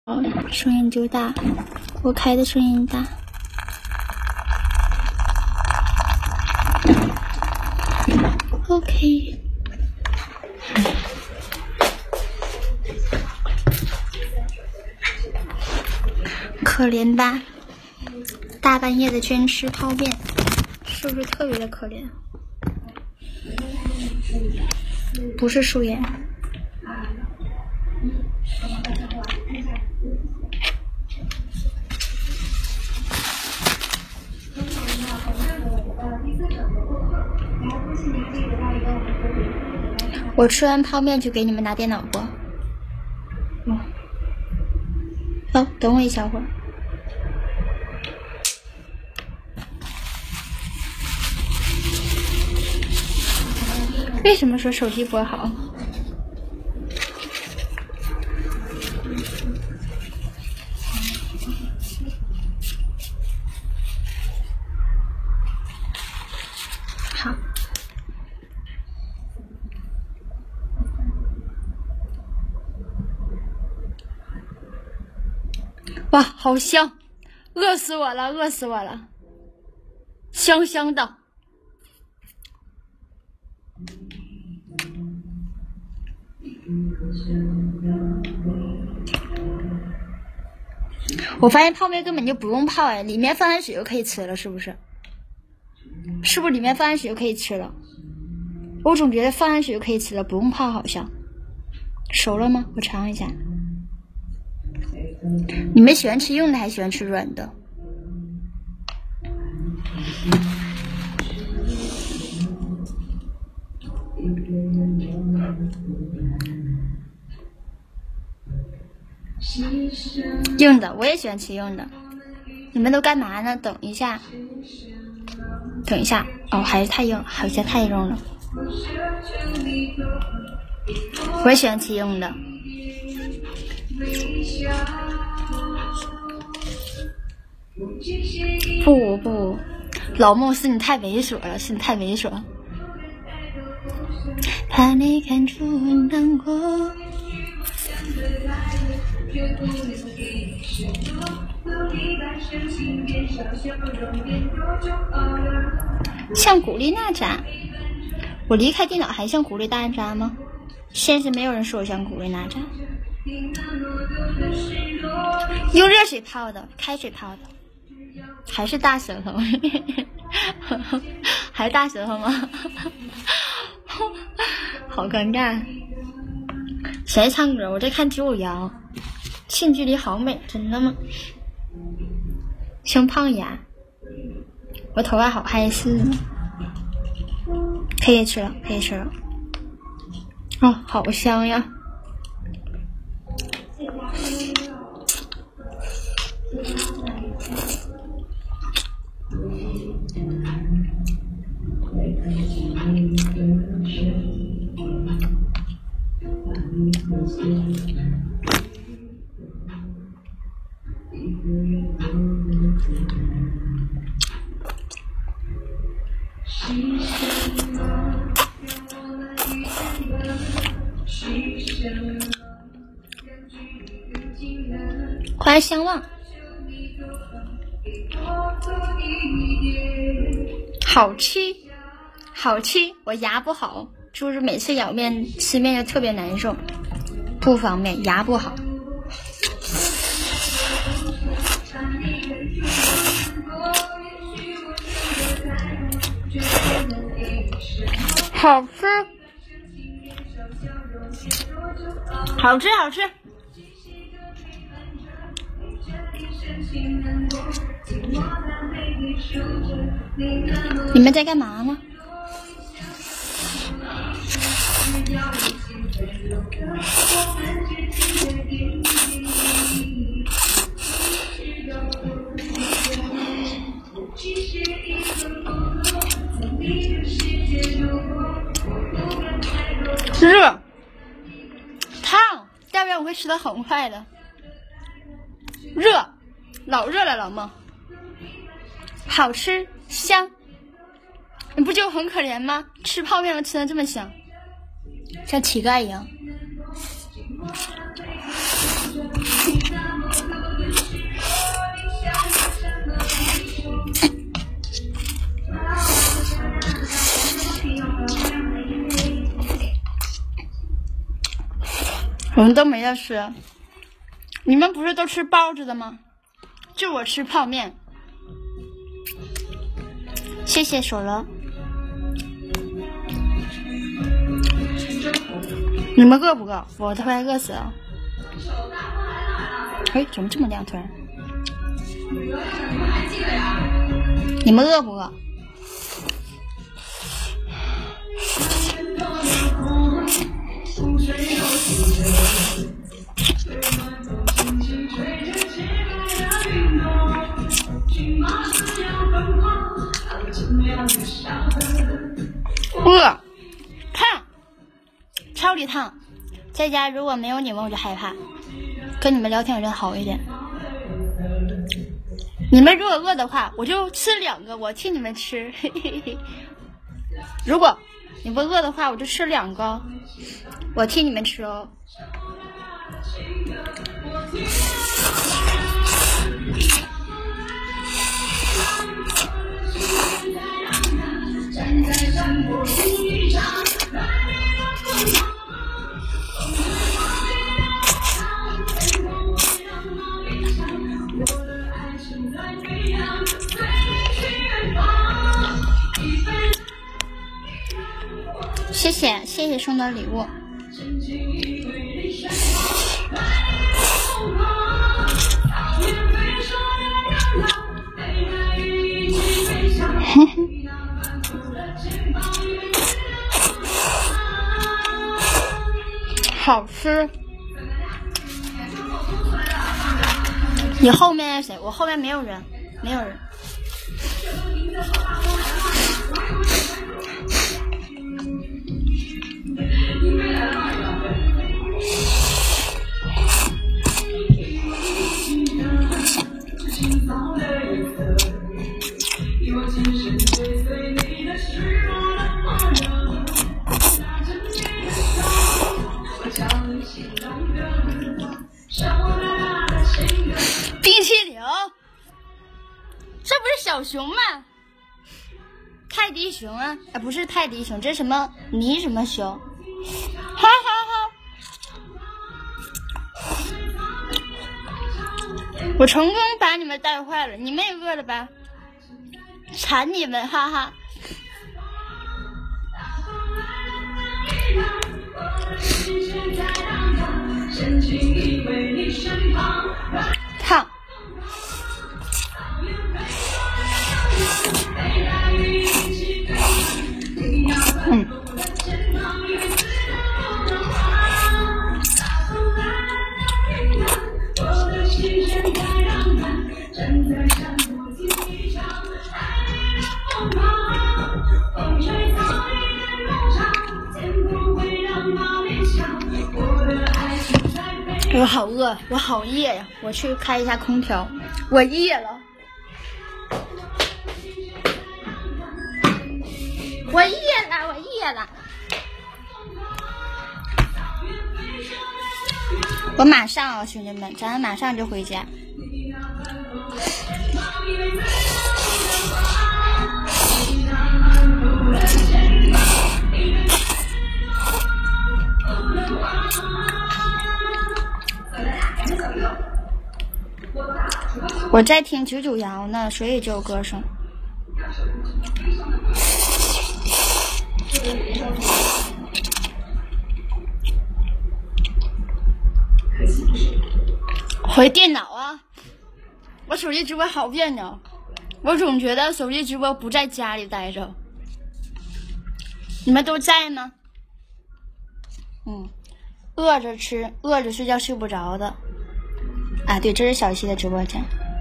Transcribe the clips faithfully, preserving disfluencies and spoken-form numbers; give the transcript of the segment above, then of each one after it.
哦，声音就大，我开的声音大。OK。可怜吧，大半夜的居然吃泡面，是不是特别的可怜？不是素颜。我吃完泡面就给你们拿电脑不？哦，哦，等我一小会儿。为什么说手机播好？好。哇，好香！饿死我了，饿死我了，香香的。我发现泡面根本就不用泡哎，里面放点水就可以吃了，是不是？是不是里面放点水就可以吃了？我总觉得放点水就可以吃了，不用泡好像。熟了吗？我尝一下。你们喜欢吃硬的还是喜欢吃软的？硬的，我也喜欢吃硬的。你们都干嘛呢？等一下，等一下。哦，还是太硬，好像太硬了。我也喜欢吃硬的。不不，老孟是你太猥琐了，是你太猥琐了。怕你看出我难过。像古力娜扎，我离开电脑还像古力娜扎吗？现实没有人说我像古力娜扎。用热水泡的，开水泡的，还是大舌头，还是大舌头吗？好尴尬。谁在唱歌？我在看九五幺。近距离好美，真的吗？像胖丫，我头发好害事。可以吃了，可以吃了。哦，好香呀！欢迎相望，好吃，好吃。我牙不好，就是每次咬面吃面就特别难受，不方便，牙不好。好吃，好吃，好吃。你们在干嘛呢？热，烫，要不然我会吃的很快的。热，老热了，老孟。好吃，香。你不觉得很可怜吗？吃泡面都吃的这么香，像乞丐一样。 我们都没得吃。你们不是都吃包子的吗？就我吃泡面。谢谢手了。你们饿不饿？我都快饿死了。哎，怎么这么亮？突然。你们饿不饿？饿，烫，超级烫。在家如果没有你们，我就害怕。跟你们聊天有点好一点。你们如果饿的话，我就吃两个，我替你们吃。嘿嘿嘿。如果你们饿的话，我就吃两个，我替你们吃哦。谢谢谢谢送的礼物。好吃。你后面是谁？我后面没有人，没有人。冰淇淋，这不是小熊吗？泰迪熊啊，啊不是泰迪熊，这是什么泥什么熊？哈哈哈！我成功把你们带坏了，你们也饿了吧？馋你们，哈哈！烫。嗯。我好饿，我好夜呀！我去开一下空调，我夜了，我夜了，我夜了，我马上啊，兄弟们，咱们马上就回家。我在听九九幺呢，所以就有歌声。回电脑啊！我手机直播好别扭，我总觉得手机直播不在家里待着。你们都在吗？嗯，饿着吃，饿着睡觉睡不着的。啊，对，这是小溪的直播间。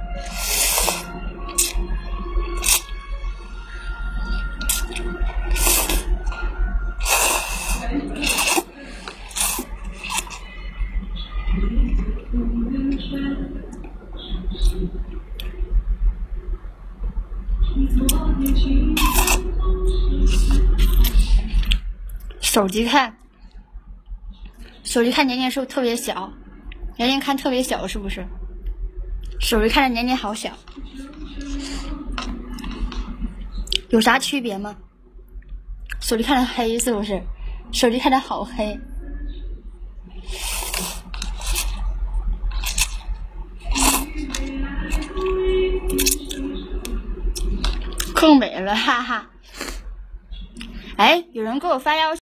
手机看，手机看年年是不是特别小？年年看特别小是不是？手机看着年年好小，有啥区别吗？手机看着黑是不是？手机看着好黑。 更美了，哈哈。哎，有人给我发邀